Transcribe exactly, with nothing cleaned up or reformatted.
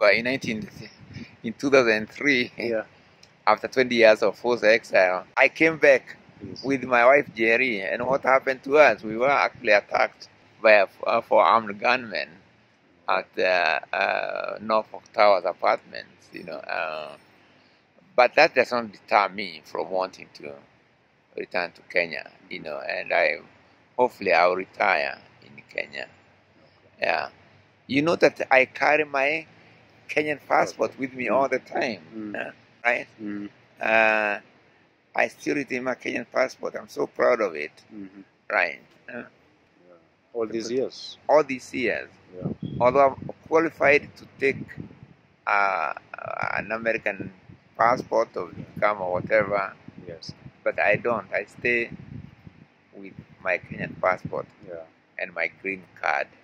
But in nineteen, in two thousand three, Yeah. after twenty years of forced exile, I came back Yes. with my wife Jerry. And what happened to us? We were actually attacked by a, uh, four armed gunmen at uh, uh, Norfolk Towers apartments. You know, uh, but that does not deter me from wanting to return to Kenya. You know, and I hopefully I'll retire in Kenya. Yeah, you know that I carry my Kenyan passport with me all the time, Mm. uh, right? Mm. Uh, I still retain my Kenyan passport. I'm so proud of it, Mm-hmm. right? Uh, Yeah. All these years. all these years, Yeah. although I'm qualified to take uh, an American passport or become or whatever, Yes. but I don't. I stay with my Kenyan passport Yeah. and my green card.